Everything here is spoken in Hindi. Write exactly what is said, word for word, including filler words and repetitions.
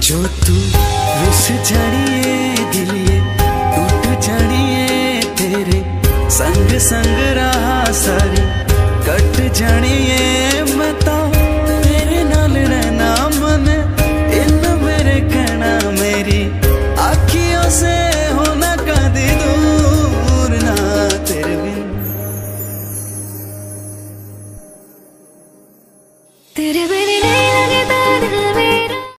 जो तू रुस जानिए दिलिए टूट जानिए तेरे संग संग रहा सारी कट जानिए मैं तो